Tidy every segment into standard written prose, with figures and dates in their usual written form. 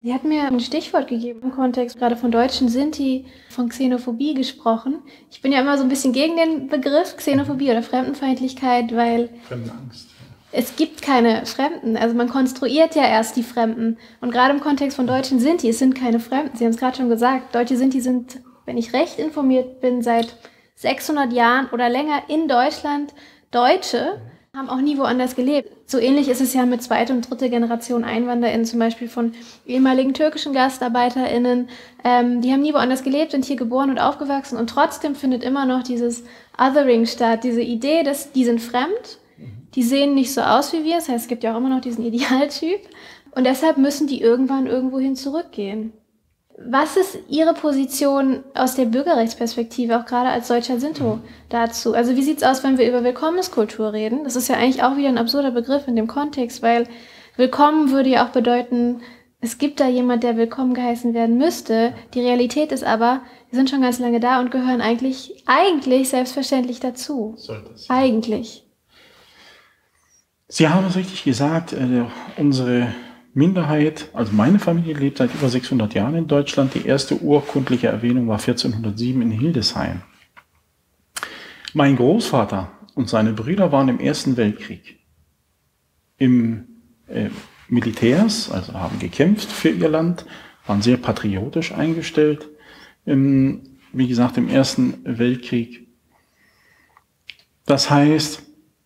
Sie hat mir ein Stichwort gegeben im Kontext gerade von Deutschen Sinti, von Xenophobie gesprochen. Ich bin ja immer so ein bisschen gegen den Begriff Xenophobie oder Fremdenfeindlichkeit, weil Fremdenangst. es gibt keine Fremden. Also man konstruiert ja erst die Fremden. Und gerade im Kontext von Deutschen Sinti, es sind keine Fremden. Sie haben es gerade schon gesagt, Deutsche Sinti sind, wenn ich recht informiert bin, seit 600 Jahren oder länger in Deutschland Deutsche, haben auch nie woanders gelebt. So ähnlich ist es ja mit zweite und dritte Generation EinwanderInnen, zum Beispiel von ehemaligen türkischen GastarbeiterInnen. Die haben nie woanders gelebt, sind hier geboren und aufgewachsen und trotzdem findet immer noch dieses Othering statt, diese Idee, dass die sind fremd, die sehen nicht so aus wie wir, das heißt, es gibt ja auch immer noch diesen Idealtyp und deshalb müssen die irgendwann irgendwohin zurückgehen. Was ist Ihre Position aus der Bürgerrechtsperspektive, auch gerade als deutscher Sinto, dazu? Also wie sieht es aus, wenn wir über Willkommenskultur reden? Das ist ja eigentlich auch wieder ein absurder Begriff in dem Kontext, weil willkommen würde ja auch bedeuten, es gibt da jemand, der willkommen geheißen werden müsste. Die Realität ist aber, wir sind schon ganz lange da und gehören eigentlich selbstverständlich dazu. Sollte es. Eigentlich. Sie haben es richtig gesagt, unsere Minderheit, also meine Familie lebt seit über 600 Jahren in Deutschland. Die erste urkundliche Erwähnung war 1407 in Hildesheim. Mein Großvater und seine Brüder waren im Ersten Weltkrieg im Militärs, also haben gekämpft für ihr Land, waren sehr patriotisch eingestellt. Wie gesagt, im Ersten Weltkrieg. Das heißt,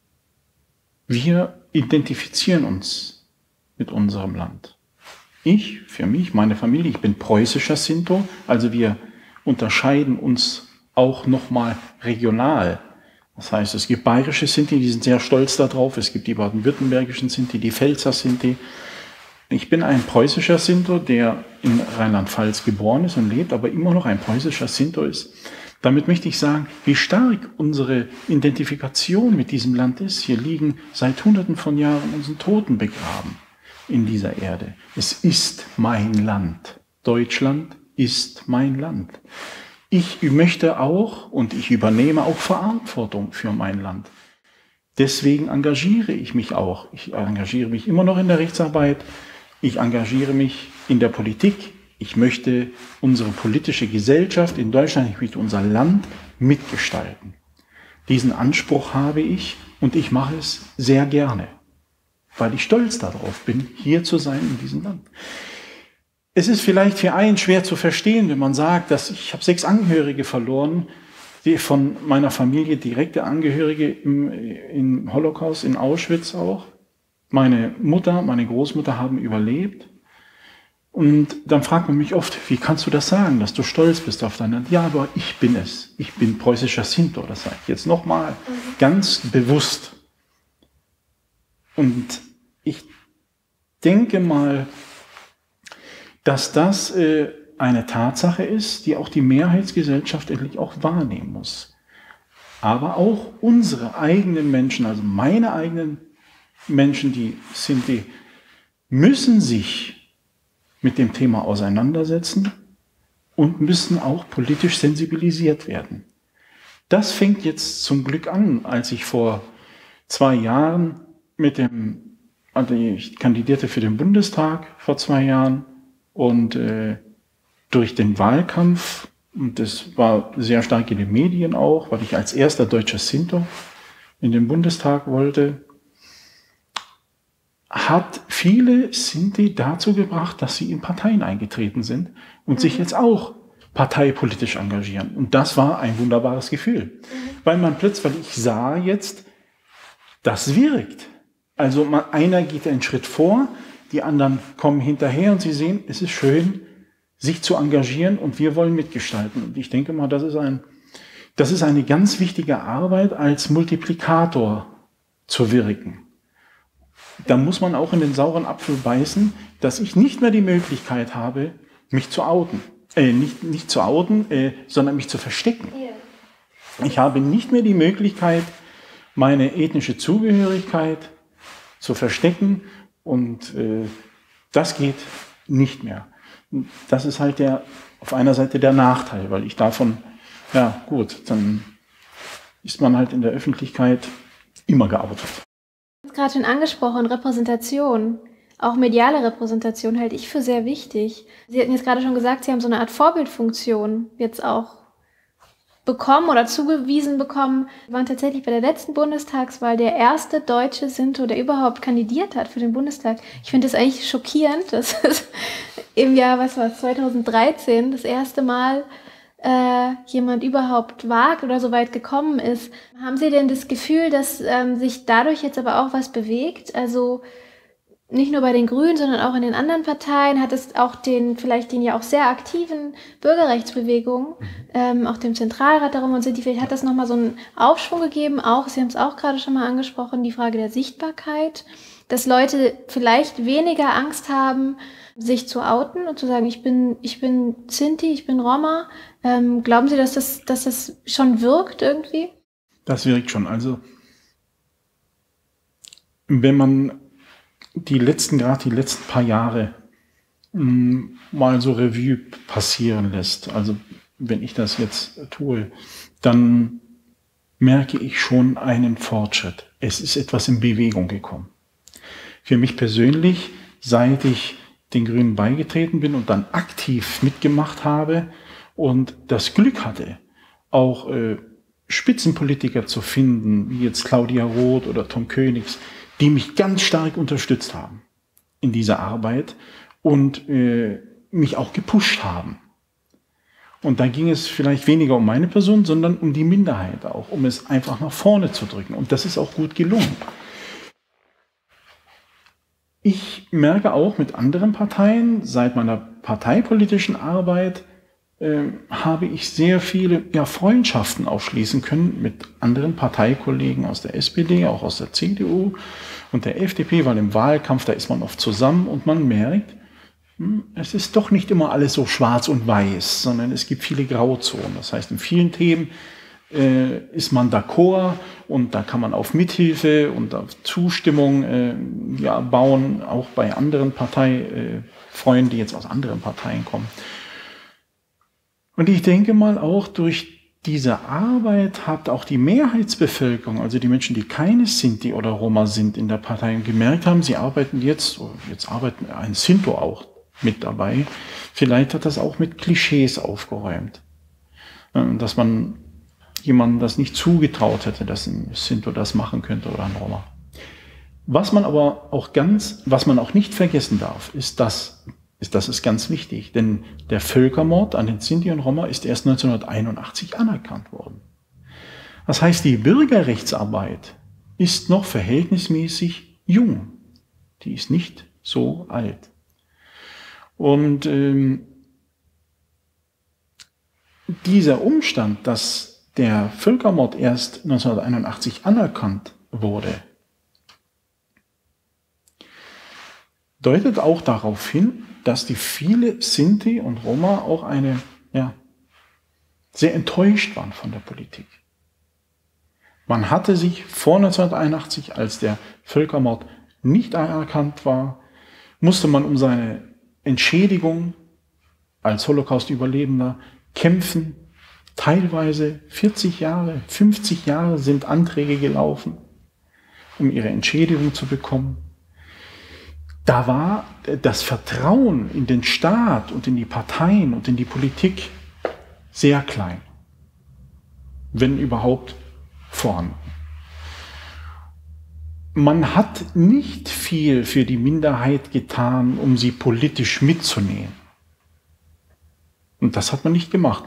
wir identifizieren uns mit unserem Land. Ich, für mich, meine Familie, ich bin preußischer Sinto, also wir unterscheiden uns auch nochmal regional. Das heißt, es gibt bayerische Sinti, die sind sehr stolz darauf, es gibt die baden-württembergischen Sinti, die Pfälzer Sinti. Ich bin ein preußischer Sinto, der in Rheinland-Pfalz geboren ist und lebt, aber immer noch ein preußischer Sinto ist. Damit möchte ich sagen, wie stark unsere Identifikation mit diesem Land ist. Hier liegen seit Hunderten von Jahren unsere Toten begraben in dieser Erde. Es ist mein Land. Deutschland ist mein Land. Ich möchte auch und ich übernehme auch Verantwortung für mein Land. Deswegen engagiere ich mich auch. Ich engagiere mich immer noch in der Rechtsarbeit. Ich engagiere mich in der Politik. Ich möchte unsere politische Gesellschaft in Deutschland, ich möchte unser Land mitgestalten. Diesen Anspruch habe ich und ich mache es sehr gerne, weil ich stolz darauf bin, hier zu sein in diesem Land. Es ist vielleicht für einen schwer zu verstehen, wenn man sagt, dass ich habe 6 Angehörige verloren, die von meiner Familie direkte Angehörige im Holocaust, in Auschwitz auch. Meine Mutter, meine Großmutter haben überlebt. Und dann fragt man mich oft, wie kannst du das sagen, dass du stolz bist auf dein Land? Ja, aber ich bin es. Ich bin preußischer Sinto, das sage ich jetzt nochmal ganz bewusst. Und ich denke mal, dass das eine Tatsache ist, die auch die Mehrheitsgesellschaft endlich auch wahrnehmen muss. Aber auch unsere eigenen Menschen, also meine eigenen Menschen, die Sinti, müssen sich mit dem Thema auseinandersetzen und müssen auch politisch sensibilisiert werden. Das fängt jetzt zum Glück an, als ich vor 2 Jahren also ich kandidierte für den Bundestag vor 2 Jahren und durch den Wahlkampf, und das war sehr stark in den Medien auch, weil ich als erster deutscher Sinto in den Bundestag wollte, hat viele Sinti dazu gebracht, dass sie in Parteien eingetreten sind und sich jetzt auch parteipolitisch engagieren. Und das war ein wunderbares Gefühl, weil ich sah jetzt, das wirkt. Also einer geht einen Schritt vor, die anderen kommen hinterher und sie sehen, es ist schön, sich zu engagieren und wir wollen mitgestalten. Und ich denke mal, das ist eine ganz wichtige Arbeit, als Multiplikator zu wirken. Da muss man auch in den sauren Apfel beißen, dass ich nicht mehr die Möglichkeit habe, mich zu outen. Nicht zu outen, sondern mich zu verstecken. Ich habe nicht mehr die Möglichkeit, meine ethnische Zugehörigkeit zu verstecken und das geht nicht mehr. Das ist halt auf einer Seite der Nachteil, weil ich davon, ja gut, dann ist man halt in der Öffentlichkeit immer geoutet. Du hast gerade schon angesprochen, Repräsentation. auch mediale Repräsentation halte ich für sehr wichtig. Sie hatten jetzt gerade schon gesagt, Sie haben so eine Art Vorbildfunktion jetzt auch bekommen oder zugewiesen bekommen. Wir waren tatsächlich bei der letzten Bundestagswahl der erste deutsche Sinto, der überhaupt kandidiert hat für den Bundestag. Ich finde das eigentlich schockierend, dass es im Jahr, 2013 das erste Mal jemand überhaupt wagt oder so weit gekommen ist. Haben Sie denn das Gefühl, dass sich dadurch jetzt aber auch was bewegt? Also nicht nur bei den Grünen, sondern auch in den anderen Parteien hat es auch vielleicht den ja auch sehr aktiven Bürgerrechtsbewegungen, auch dem Zentralrat darum und sind vielleicht hat das nochmal so einen Aufschwung gegeben, auch, Sie haben es auch gerade schon mal angesprochen, die Frage der Sichtbarkeit, dass Leute vielleicht weniger Angst haben, sich zu outen und zu sagen, ich bin Sinti, ich bin Roma. Glauben Sie, dass das schon wirkt irgendwie? Das wirkt schon. Also wenn man die letzten paar Jahre mal so Revue passieren lässt, also wenn ich das jetzt tue, dann merke ich schon einen Fortschritt. Es ist etwas in Bewegung gekommen. Für mich persönlich, seit ich den Grünen beigetreten bin und dann aktiv mitgemacht habe und das Glück hatte, auch Spitzenpolitiker zu finden, wie jetzt Claudia Roth oder Tom Königs, die mich ganz stark unterstützt haben in dieser Arbeit und mich auch gepusht haben. Und da ging es vielleicht weniger um meine Person, sondern um die Minderheit auch, um es einfach nach vorne zu drücken. Und das ist auch gut gelungen. Ich merke auch mit anderen Parteien, seit meiner parteipolitischen Arbeit, habe ich sehr viele Freundschaften aufschließen können mit anderen Parteikollegen aus der SPD, auch aus der CDU und der FDP, weil im Wahlkampf, da ist man oft zusammen und man merkt, es ist doch nicht immer alles so schwarz und weiß, sondern es gibt viele Grauzonen. Das heißt, in vielen Themen ist man d'accord und da kann man auf Mithilfe und auf Zustimmung bauen, auch bei anderen Parteifreunden, die jetzt aus anderen Parteien kommen. Und ich denke mal, auch durch diese Arbeit hat auch die Mehrheitsbevölkerung, also die Menschen, die keine Sinti oder Roma sind in der Partei, gemerkt haben, sie arbeiten jetzt arbeiten ein Sinto auch mit dabei. Vielleicht hat das auch mit Klischees aufgeräumt, dass man jemandem das nicht zugetraut hätte, dass ein Sinto das machen könnte oder ein Roma. Was man aber auch nicht vergessen darf, das ist ganz wichtig, denn der Völkermord an den Sinti und Roma ist erst 1981 anerkannt worden. Das heißt, die Bürgerrechtsarbeit ist noch verhältnismäßig jung. Die ist nicht so alt. Und dieser Umstand, dass der Völkermord erst 1981 anerkannt wurde, deutet auch darauf hin, dass die viele Sinti und Roma auch sehr enttäuscht waren von der Politik. Man hatte sich vor 1981, als der Völkermord nicht anerkannt war, musste man um seine Entschädigung als Holocaust-Überlebender kämpfen. Teilweise 40 Jahre, 50 Jahre sind Anträge gelaufen, um ihre Entschädigung zu bekommen. Da war das Vertrauen in den Staat und in die Parteien und in die Politik sehr klein, wenn überhaupt vorhanden. Man hat nicht viel für die Minderheit getan, um sie politisch mitzunehmen. Und das hat man nicht gemacht.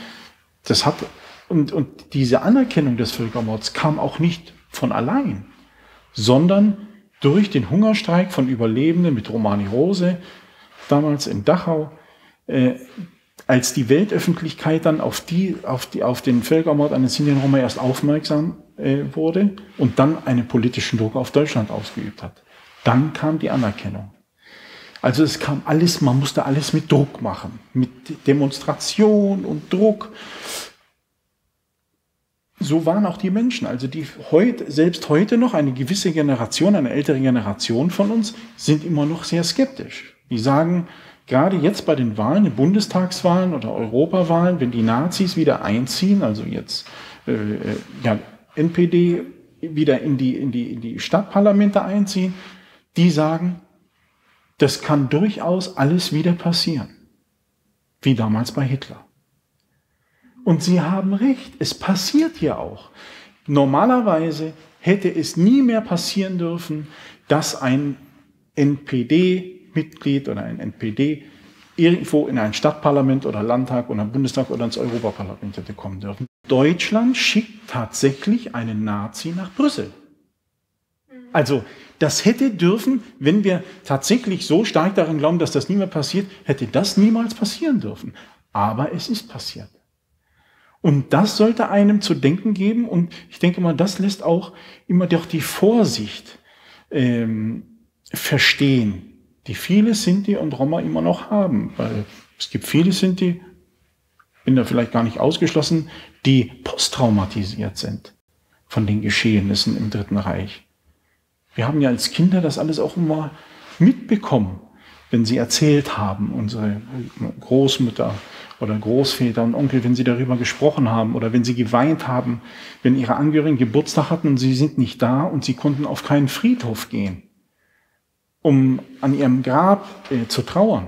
Und diese Anerkennung des Völkermords kam auch nicht von allein, sondern durch den Hungerstreik von Überlebenden mit Romani Rose, damals in Dachau, als die Weltöffentlichkeit dann auf den Völkermord an den Sinti und Roma erst aufmerksam wurde und dann einen politischen Druck auf Deutschland ausgeübt hat. Dann kam die Anerkennung. Also es kam alles, man musste alles mit Druck machen, mit Demonstration und Druck. So waren auch die Menschen, also die selbst heute noch eine gewisse Generation, eine ältere Generation von uns, sind immer noch sehr skeptisch. Die sagen, gerade jetzt bei den Wahlen, den Bundestagswahlen oder Europawahlen, wenn die Nazis wieder einziehen, also jetzt NPD wieder in die Stadtparlamente einziehen, die sagen, Das kann durchaus alles wieder passieren, wie damals bei Hitler. Und Sie haben recht, es passiert ja auch. Normalerweise hätte es nie mehr passieren dürfen, dass ein NPD-Mitglied oder ein NPD irgendwo in ein Stadtparlament oder Landtag oder Bundestag oder ins Europaparlament hätte kommen dürfen. Deutschland schickt tatsächlich einen Nazi nach Brüssel. Also das hätte dürfen, wenn wir tatsächlich so stark daran glauben, dass das nie mehr passiert, hätte das niemals passieren dürfen. Aber es ist passiert. Und das sollte einem zu denken geben. Und ich denke mal, das lässt auch immer doch die Vorsicht verstehen, die viele Sinti und Roma immer noch haben. Weil es gibt viele Sinti, bin da vielleicht gar nicht ausgeschlossen, die posttraumatisiert sind von den Geschehnissen im Dritten Reich. Wir haben ja als Kinder das alles auch immer mitbekommen, wenn sie erzählt haben, unsere Großmütter oder Großväter und Onkel, wenn sie darüber gesprochen haben oder wenn sie geweint haben, wenn ihre Angehörigen Geburtstag hatten und sie sind nicht da und sie konnten auf keinen Friedhof gehen, um an ihrem Grab zu trauern.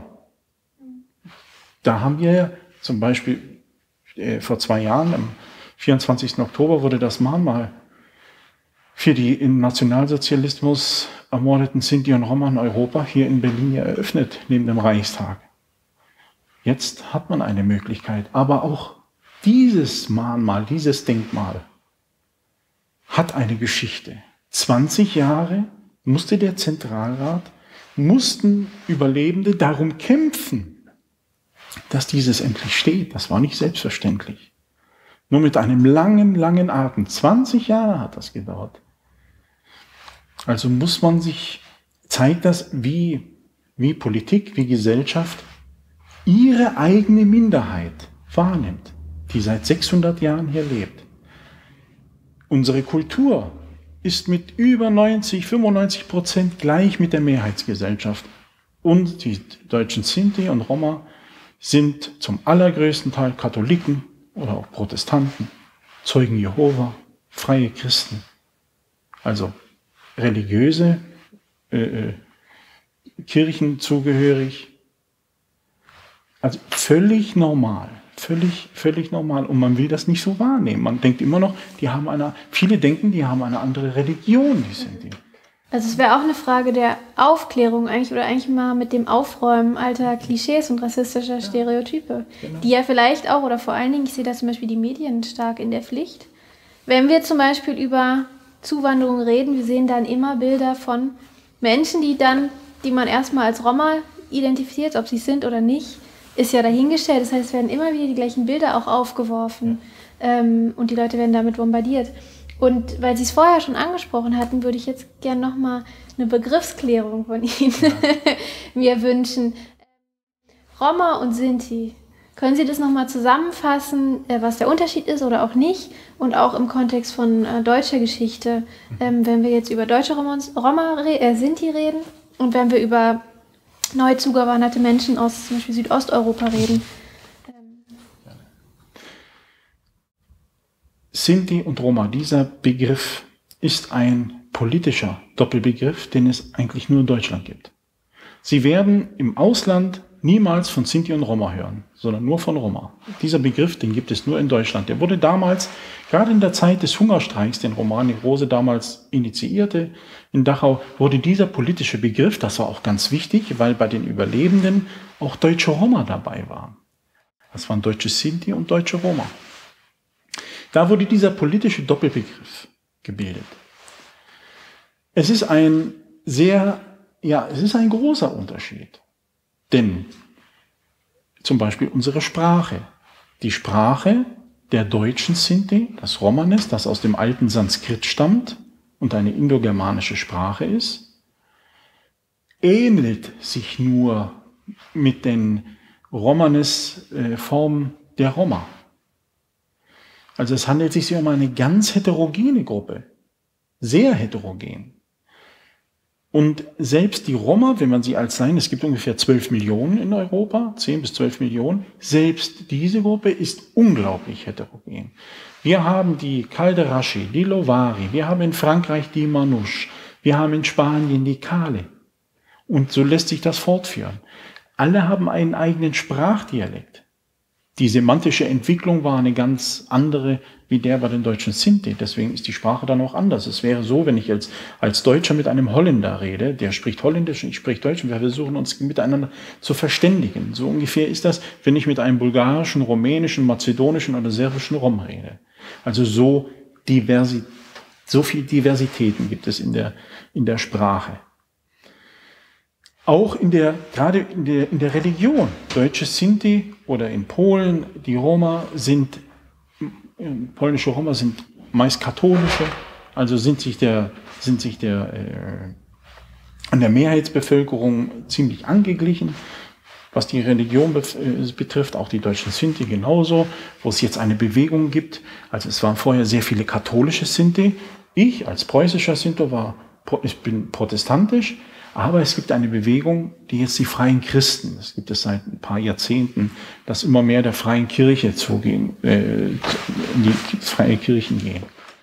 Da haben wir zum Beispiel vor 2 Jahren, am 24. Oktober, wurde das Mahnmal für die im Nationalsozialismus ermordeten Sinti und Roma in Europa hier in Berlin eröffnet, neben dem Reichstag. Jetzt hat man eine Möglichkeit, aber auch dieses Mahnmal, dieses Denkmal hat eine Geschichte. 20 Jahre musste der Zentralrat, mussten Überlebende darum kämpfen, dass dieses endlich steht. Das war nicht selbstverständlich. Nur mit einem langen, langen Atem. 20 Jahre hat das gedauert. Also muss man sich, zeigt das, wie Politik, wie Gesellschaft ihre eigene Minderheit wahrnimmt, die seit 600 Jahren hier lebt. Unsere Kultur ist mit über 95% gleich mit der Mehrheitsgesellschaft. Und die deutschen Sinti und Roma sind zum allergrößten Teil Katholiken oder auch Protestanten, Zeugen Jehova, freie Christen. Also religiöse Kirchen zugehörig. Also völlig normal, völlig normal. Und man will das nicht so wahrnehmen. Man denkt immer noch, viele denken, die haben eine andere Religion, die Sinti. Also es wäre auch eine Frage der Aufklärung eigentlich oder eigentlich mal mit dem Aufräumen alter Klischees und rassistischer Stereotype, genau. Die ja vielleicht auch oder vor allen Dingen, ich sehe da zum Beispiel die Medien stark in der Pflicht. Wenn wir zum Beispiel über Zuwanderung reden, wir sehen dann immer Bilder von Menschen, die man erstmal als Roma identifiziert, ob sie es sind oder nicht, ist ja dahingestellt. Das heißt, es werden immer wieder die gleichen Bilder auch aufgeworfen und die Leute werden damit bombardiert. Und weil Sie es vorher schon angesprochen hatten, würde ich jetzt gerne nochmal eine Begriffsklärung von Ihnen mir wünschen. Roma und Sinti, können Sie das nochmal zusammenfassen, was der Unterschied ist oder auch nicht? Und auch im Kontext von deutscher Geschichte, wenn wir jetzt über deutsche Sinti reden und wenn wir über neu zugewanderte Menschen aus zum Beispiel Südosteuropa reden. Sinti und Roma, dieser Begriff ist ein politischer Doppelbegriff, den es eigentlich nur in Deutschland gibt. Sie werden im Ausland niemals von Sinti und Roma hören, sondern nur von Roma. Dieser Begriff, den gibt es nur in Deutschland. Der wurde damals, gerade in der Zeit des Hungerstreiks, den Romani Rose damals initiierte, in Dachau, wurde dieser politische Begriff, das war auch ganz wichtig, weil bei den Überlebenden auch deutsche Roma dabei waren. Das waren deutsche Sinti und deutsche Roma. Da wurde dieser politische Doppelbegriff gebildet. Es ist ein großer Unterschied. Denn zum Beispiel unsere Sprache, die Sprache der deutschen Sinti, das Romanes, das aus dem alten Sanskrit stammt und eine indogermanische Sprache ist, ähnelt sich nur mit den Romanes-Formen der Roma. Also es handelt sich um eine ganz heterogene Gruppe, sehr heterogen. Und selbst die Roma, wenn man sie als sein, es gibt ungefähr 12 Millionen in Europa, 10 bis 12 Millionen, selbst diese Gruppe ist unglaublich heterogen. Wir haben die Calderaschi, die Lovari, wir haben in Frankreich die Manouche, wir haben in Spanien die Kale. Und so lässt sich das fortführen. Alle haben einen eigenen Sprachdialekt. Die semantische Entwicklung war eine ganz andere wie der bei den deutschen Sinti. Deswegen ist die Sprache dann auch anders. Es wäre so, wenn ich jetzt als Deutscher mit einem Holländer rede, der spricht Holländisch und ich spreche Deutsch und wir versuchen uns miteinander zu verständigen. So ungefähr ist das, wenn ich mit einem bulgarischen, rumänischen, mazedonischen oder serbischen Rom rede. Also so viel Diversitäten gibt es in der Sprache. Auch gerade in der Religion. Deutsche Sinti oder in Polen, die polnische Roma sind meist katholische, also sind sich an der Mehrheitsbevölkerung ziemlich angeglichen. Was die Religion betrifft, auch die deutschen Sinti genauso, wo es jetzt eine Bewegung gibt. Also es waren vorher sehr viele katholische Sinti. Ich als preußischer Sinto ich bin protestantisch, aber es gibt eine Bewegung, die jetzt die freien Christen, es gibt es seit ein paar Jahrzehnten, dass immer mehr der freien Kirche in die freie Kirchen gehen.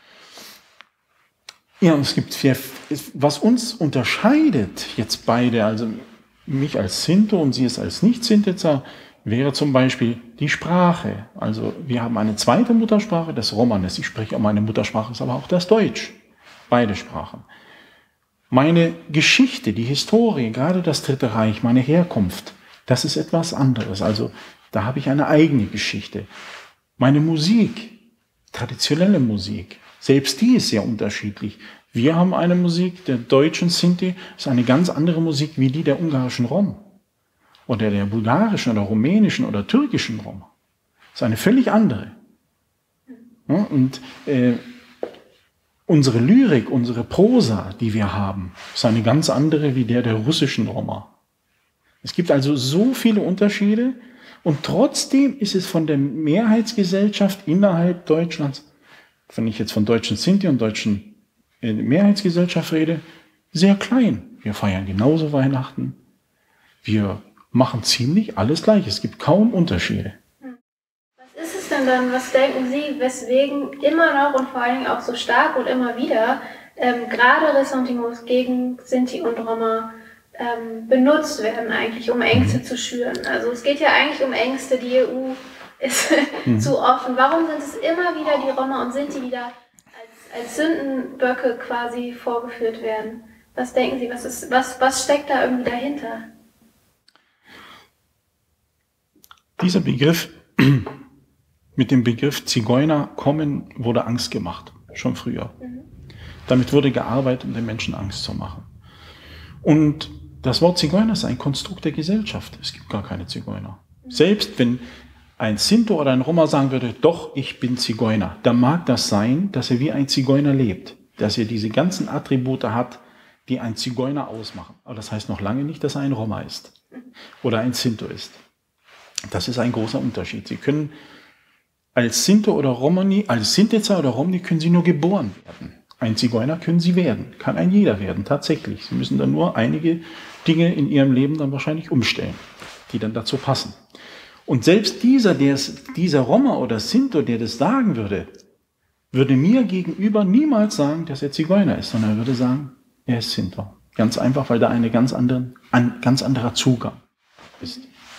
Ja, und es gibt was uns unterscheidet jetzt beide, also mich als Sinto und Sie es als Nicht-Sintitzer, wäre zum Beispiel die Sprache. Also wir haben eine zweite Muttersprache, das Romanes. Ich spreche auch, meine Muttersprache ist aber auch das Deutsch. Beide Sprachen. Meine Geschichte, die Historie, gerade das Dritte Reich, meine Herkunft, das ist etwas anderes. Also da habe ich eine eigene Geschichte. Meine Musik, traditionelle Musik, selbst die ist sehr unterschiedlich. Wir haben eine Musik der deutschen Sinti, ist eine ganz andere Musik wie die der ungarischen Rom oder der bulgarischen oder rumänischen oder türkischen Rom. Das ist eine völlig andere. Ja, und unsere Lyrik, unsere Prosa, die wir haben, ist eine ganz andere wie der russischen Roma. Es gibt also so viele Unterschiede und trotzdem ist es von der Mehrheitsgesellschaft innerhalb Deutschlands, wenn ich jetzt von deutschen Sinti und deutschen Mehrheitsgesellschaft rede, sehr klein. Wir feiern genauso Weihnachten. Wir machen ziemlich alles gleich. Es gibt kaum Unterschiede. Was ist es denn dann, was denken Sie, weswegen immer noch und vor allen Dingen auch so stark und immer wieder gerade Ressentiments gegen Sinti und Roma benutzt werden eigentlich, um Ängste zu schüren? Also es geht ja eigentlich um Ängste, die EU ist zu offen. Warum sind es immer wieder die Roma und Sinti, die da als Sündenböcke quasi vorgeführt werden? Was denken Sie, was steckt da irgendwie dahinter? Dieser Begriff, mit dem Begriff Zigeuner kommen, wurde Angst gemacht, schon früher. Damit wurde gearbeitet, um den Menschen Angst zu machen. Und das Wort Zigeuner ist ein Konstrukt der Gesellschaft. Es gibt gar keine Zigeuner. Selbst wenn ein Sinto oder ein Roma sagen würde, doch, ich bin Zigeuner, dann mag das sein, dass er wie ein Zigeuner lebt, dass er diese ganzen Attribute hat, die ein Zigeuner ausmachen. Aber das heißt noch lange nicht, dass er ein Roma ist oder ein Sinto ist. Das ist ein großer Unterschied. Sie können als Sinto oder Romani, als Sintitzer oder Romni können Sie nur geboren werden. Ein Zigeuner können Sie werden, kann ein jeder werden, tatsächlich. Sie müssen dann nur einige Dinge in Ihrem Leben dann wahrscheinlich umstellen, die dann dazu passen. Und selbst dieser Roma oder Sinto, der das sagen würde mir gegenüber niemals sagen, dass er Zigeuner ist, sondern er würde sagen, er ist Sinto. Ganz einfach, weil da ein ganz anderer Zugang ist.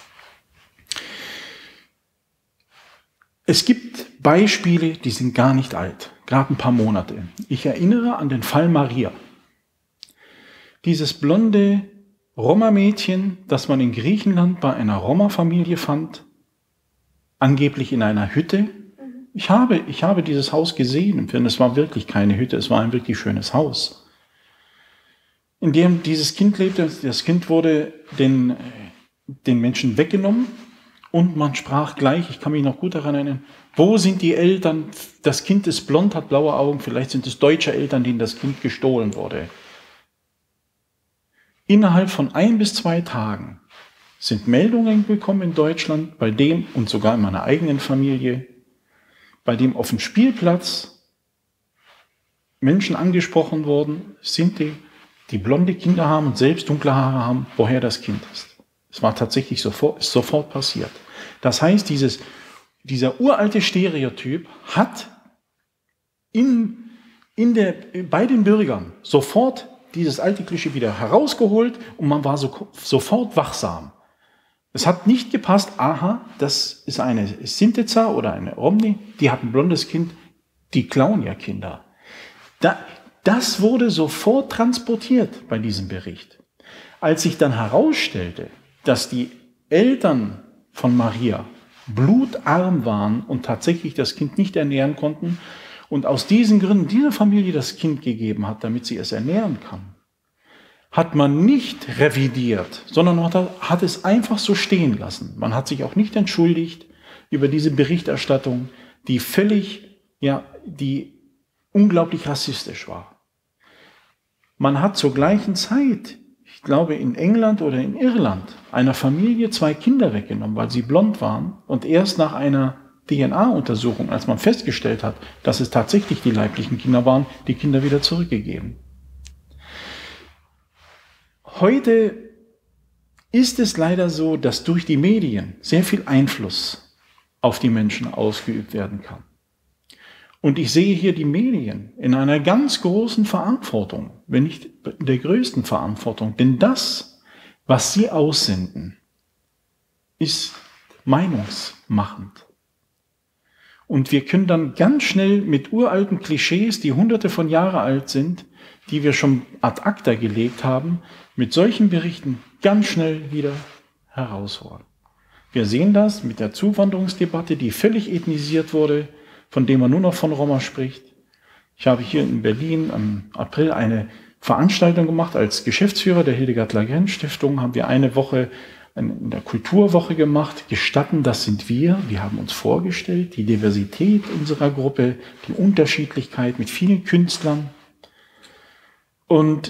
Es gibt Beispiele, die sind gar nicht alt, gerade ein paar Monate. Ich erinnere an den Fall Maria. Dieses blonde Roma-Mädchen, das man in Griechenland bei einer Roma-Familie fand, angeblich in einer Hütte. Ich habe dieses Haus gesehen, und es war wirklich keine Hütte, es war ein wirklich schönes Haus, in dem dieses Kind lebte. Das Kind wurde den Menschen weggenommen und man sprach gleich, ich kann mich noch gut daran erinnern, wo sind die Eltern? Das Kind ist blond, hat blaue Augen, vielleicht sind es deutsche Eltern, denen das Kind gestohlen wurde. Innerhalb von 1 bis 2 Tagen sind Meldungen gekommen in Deutschland, bei dem, und sogar in meiner eigenen Familie, bei dem auf dem Spielplatz Menschen angesprochen wurden, die blonde Kinder haben und selbst dunkle Haare haben, woher das Kind ist. Es war tatsächlich sofort passiert. Das heißt, dieser uralte Stereotyp hat bei den Bürgern sofort dieses alte Klischee wieder herausgeholt und man war sofort wachsam. Es hat nicht gepasst, aha, das ist eine Sintetza oder eine Romni, die hat ein blondes Kind, die klauen ja Kinder. Das wurde sofort transportiert bei diesem Bericht. Als sich dann herausstellte, dass die Eltern von Maria blutarm waren und tatsächlich das Kind nicht ernähren konnten und aus diesen Gründen dieser Familie das Kind gegeben hat, damit sie es ernähren kann, hat man nicht revidiert, sondern hat es einfach so stehen lassen. Man hat sich auch nicht entschuldigt über diese Berichterstattung, die die unglaublich rassistisch war. Man hat zur gleichen Zeit, ich glaube in England oder in Irland, einer Familie 2 Kinder weggenommen, weil sie blond waren und erst nach einer DNA-Untersuchung, als man festgestellt hat, dass es tatsächlich die leiblichen Kinder waren, die Kinder wieder zurückgegeben. Heute ist es leider so, dass durch die Medien sehr viel Einfluss auf die Menschen ausgeübt werden kann. Und ich sehe hier die Medien in einer ganz großen Verantwortung, wenn nicht der größten Verantwortung. Denn das, was sie aussenden, ist meinungsmachend. Und wir können dann ganz schnell mit uralten Klischees, die hunderte von Jahren alt sind, die wir schon ad acta gelegt haben, mit solchen Berichten ganz schnell wieder herausholen. Wir sehen das mit der Zuwanderungsdebatte, die völlig ethnisiert wurde, von dem man nur noch von Roma spricht. Ich habe hier in Berlin im April eine Veranstaltung gemacht als Geschäftsführer der Hildegard Lagrenn Stiftung. Haben wir eine Woche in der Kulturwoche gemacht. Gestatten, das sind wir. Wir haben uns vorgestellt, die Diversität unserer Gruppe, die Unterschiedlichkeit mit vielen Künstlern. Und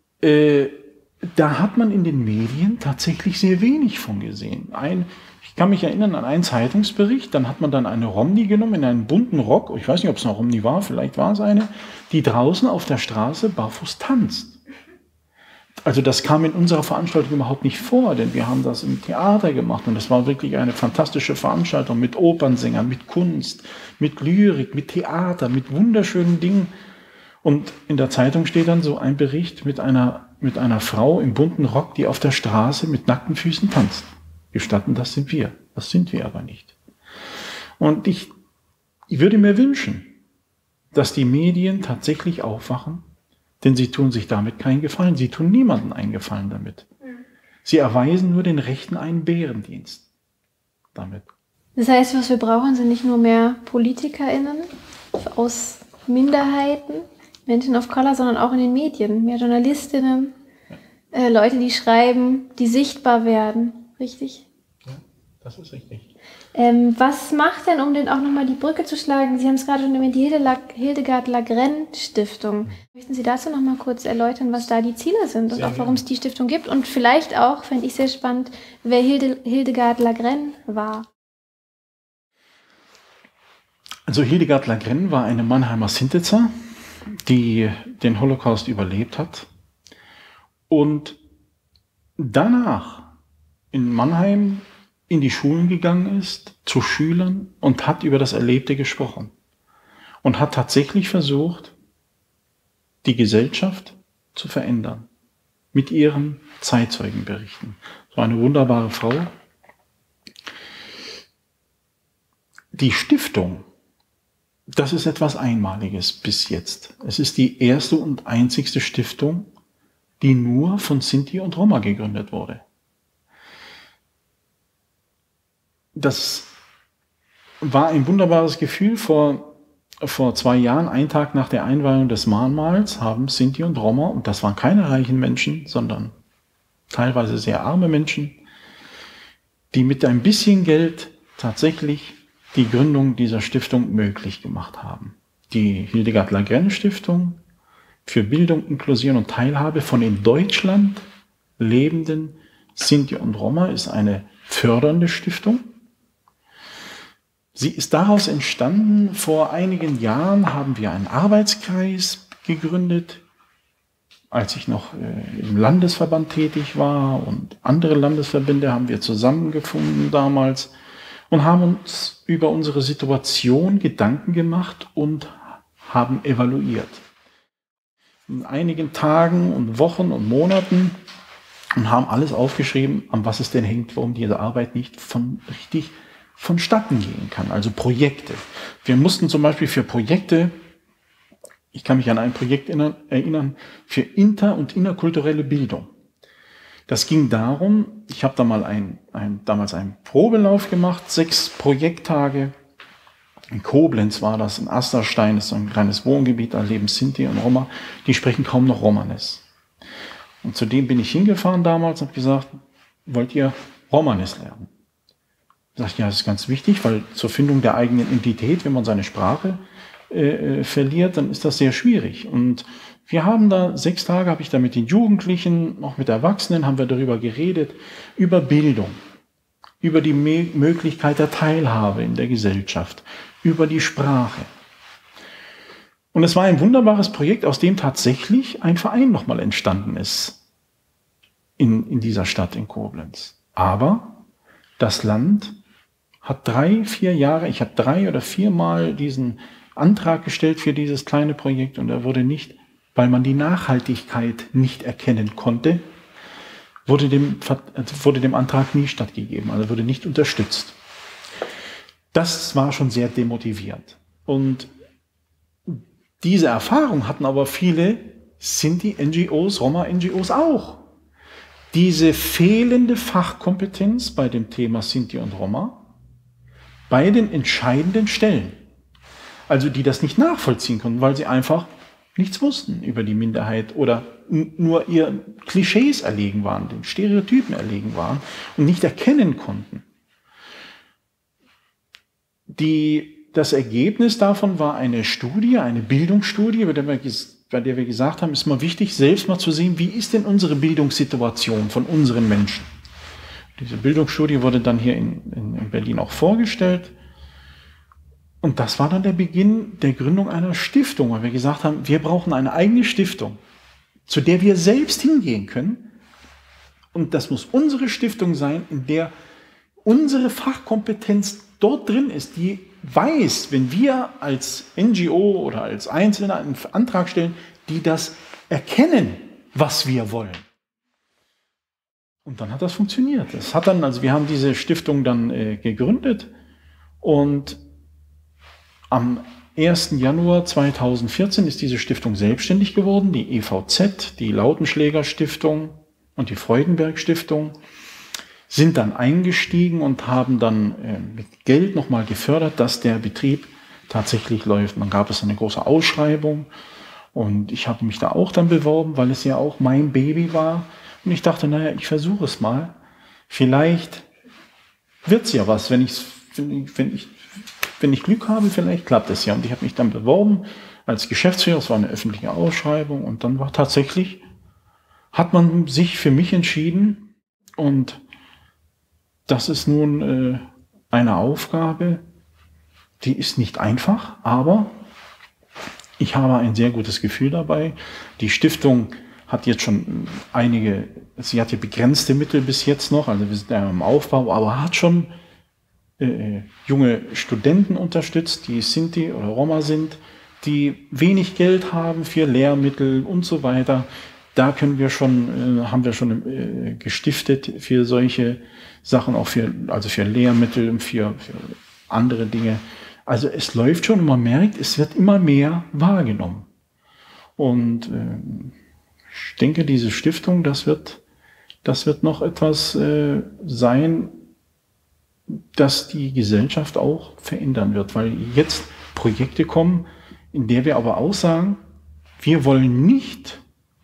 da hat man in den Medien tatsächlich sehr wenig von gesehen. Ich kann mich erinnern an einen Zeitungsbericht, dann hat man dann eine Romni genommen in einen bunten Rock, ich weiß nicht, ob es eine Romni war, vielleicht war es eine, die draußen auf der Straße barfuß tanzt. Also das kam in unserer Veranstaltung überhaupt nicht vor, denn wir haben das im Theater gemacht und das war wirklich eine fantastische Veranstaltung mit Opernsängern, mit Kunst, mit Lyrik, mit Theater, mit wunderschönen Dingen. Und in der Zeitung steht dann so ein Bericht mit einer Frau im bunten Rock, die auf der Straße mit nackten Füßen tanzt. Gestatten, das sind wir. Das sind wir aber nicht. Und ich würde mir wünschen, dass die Medien tatsächlich aufwachen, denn sie tun sich damit keinen Gefallen. Sie tun niemandem einen Gefallen damit. Sie erweisen nur den Rechten einen Bärendienst damit. Das heißt, was wir brauchen, sind nicht nur mehr PolitikerInnen aus Minderheiten, Menschen of Color, sondern auch in den Medien. Mehr JournalistInnen, Leute, die schreiben, die sichtbar werden. Richtig? Ja, das ist richtig. Was macht denn, um den auch nochmal die Brücke zu schlagen? Sie haben es gerade schon erwähnt, die Hildegard Lagrenn Stiftung. Möchten Sie dazu nochmal kurz erläutern, was da die Ziele sind und auch warum es die Stiftung gibt? Und vielleicht auch, fände ich sehr spannend, wer Hildegard Lagrenn war. Also Hildegard Lagrenn war eine Mannheimer Sintetzer, die den Holocaust überlebt hat und danach in Mannheim in die Schulen gegangen ist, zu Schülern und hat über das Erlebte gesprochen und hat tatsächlich versucht, die Gesellschaft zu verändern mit ihren Zeitzeugenberichten. So eine wunderbare Frau. Die Stiftung, das ist etwas Einmaliges bis jetzt. Es ist die erste und einzigste Stiftung, die nur von Sinti und Roma gegründet wurde. Das war ein wunderbares Gefühl. Vor 2 Jahren, einen Tag nach der Einweihung des Mahnmals, haben Sinti und Roma, und das waren keine reichen Menschen, sondern teilweise sehr arme Menschen, die mit ein bisschen Geld tatsächlich die Gründung dieser Stiftung möglich gemacht haben. Die Hildegard Lagrenn Stiftung für Bildung, Inklusion und Teilhabe von in Deutschland lebenden Sinti und Roma ist eine fördernde Stiftung. Sie ist daraus entstanden, vor einigen Jahren haben wir einen Arbeitskreis gegründet, als ich noch im Landesverband tätig war und andere Landesverbände haben wir zusammengefunden damals und haben uns über unsere Situation Gedanken gemacht und haben evaluiert. in einigen Tagen und Wochen und Monaten und haben alles aufgeschrieben, an was es denn hängt, warum diese Arbeit nicht richtig vonstatten gehen kann. Also Projekte. Wir mussten zum Beispiel für Projekte, ich kann mich an ein Projekt erinnern, für inter- und innerkulturelle Bildung. Das ging darum, ich habe da mal damals einen Probelauf gemacht, 6 Projekttage. In Koblenz war das, in Asterstein, ist so ein kleines Wohngebiet, da leben Sinti und Roma, die sprechen kaum noch Romanes. Und zu dem bin ich hingefahren damals und habe gesagt, wollt ihr Romanes lernen? Ich sage, ja, das ist ganz wichtig, weil zur Findung der eigenen Identität, wenn man seine Sprache verliert, dann ist das sehr schwierig. Und wir haben da 6 Tage, habe ich da mit den Jugendlichen, auch mit Erwachsenen, haben wir darüber geredet, über Bildung, über die Möglichkeit der Teilhabe in der Gesellschaft, über die Sprache. Und es war ein wunderbares Projekt, aus dem tatsächlich ein Verein nochmal entstanden ist in dieser Stadt in Koblenz. Aber das Land hat 3-4 Jahre, ich habe 3 oder 4 Mal diesen Antrag gestellt für dieses kleine Projekt und er wurde nicht, weil man die Nachhaltigkeit nicht erkennen konnte, wurde dem Antrag nie stattgegeben, also wurde nicht unterstützt. Das war schon sehr demotivierend. Und diese Erfahrung hatten aber viele Sinti-NGOs, Roma-NGOs auch. Diese fehlende Fachkompetenz bei dem Thema Sinti und Roma bei den entscheidenden Stellen. Also die das nicht nachvollziehen konnten, weil sie einfach nichts wussten über die Minderheit oder nur ihr Klischees erlegen waren, den Stereotypen erlegen waren und nicht erkennen konnten. Das Ergebnis davon war eine Studie, eine Bildungsstudie, bei der wir gesagt haben, ist mal wichtig, selbst mal zu sehen, wie ist denn unsere Bildungssituation von unseren Menschen. Diese Bildungsstudie wurde dann hier in Berlin auch vorgestellt. Und das war dann der Beginn der Gründung einer Stiftung, weil wir gesagt haben, wir brauchen eine eigene Stiftung, zu der wir selbst hingehen können. Und das muss unsere Stiftung sein, in der unsere Fachkompetenz dort drin ist, die weiß, wenn wir als NGO oder als Einzelner einen Antrag stellen, die das erkennen, was wir wollen. Und dann hat das funktioniert. Wir haben diese Stiftung dann gegründet und am 1. Januar 2014 ist diese Stiftung selbstständig geworden, die EVZ, die Lautenschläger Stiftung und die Freudenberg Stiftung sind dann eingestiegen und haben dann mit Geld nochmal gefördert, dass der Betrieb tatsächlich läuft. Dann gab es eine große Ausschreibung und ich habe mich da auch dann beworben, weil es ja auch mein Baby war. Und ich dachte, naja, ich versuche es mal. Vielleicht wird's ja was, wenn ich Glück habe, vielleicht klappt es ja. Und ich habe mich dann beworben als Geschäftsführer, es war eine öffentliche Ausschreibung und dann hat man sich für mich entschieden und das ist nun eine Aufgabe, die ist nicht einfach, aber ich habe ein sehr gutes Gefühl dabei. Die Stiftung hat jetzt schon sie hat ja begrenzte Mittel bis jetzt noch, also wir sind ja im Aufbau, aber hat schon junge Studenten unterstützt, die Sinti oder Roma sind, die wenig Geld haben für Lehrmittel und so weiter. Da haben wir schon gestiftet für solche Sachen, auch für Lehrmittel und für andere Dinge. Also es läuft schon und man merkt, es wird immer mehr wahrgenommen. Und ich denke, diese Stiftung, das wird noch etwas sein, das die Gesellschaft auch verändern wird, weil jetzt Projekte kommen, in der wir aber auch sagen, wir wollen nicht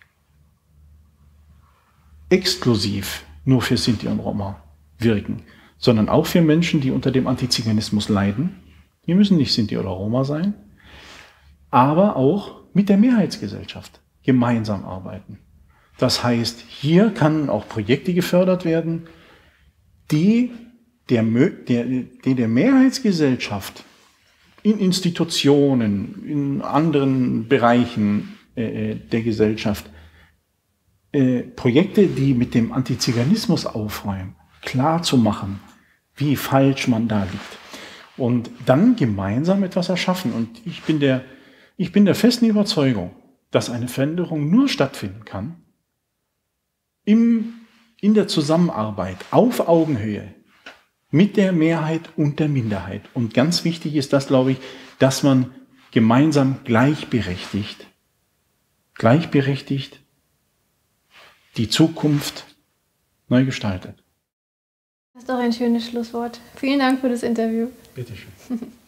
exklusiv nur für Sinti und Roma wirken, sondern auch für Menschen, die unter dem Antiziganismus leiden. Die müssen nicht Sinti oder Roma sein, aber auch mit der Mehrheitsgesellschaft gemeinsam arbeiten. Das heißt, hier können auch Projekte gefördert werden, die der Mehrheitsgesellschaft in Institutionen, in anderen Bereichen der Gesellschaft Projekte, die mit dem Antiziganismus aufräumen, klar zu machen, wie falsch man da liegt. Und dann gemeinsam etwas erschaffen. Und ich bin der festen Überzeugung, dass eine Veränderung nur stattfinden kann in der Zusammenarbeit auf Augenhöhe mit der Mehrheit und der Minderheit. Und ganz wichtig ist das, glaube ich, dass man gemeinsam gleichberechtigt die Zukunft neu gestaltet. Das ist doch ein schönes Schlusswort. Vielen Dank für das Interview. Bitteschön.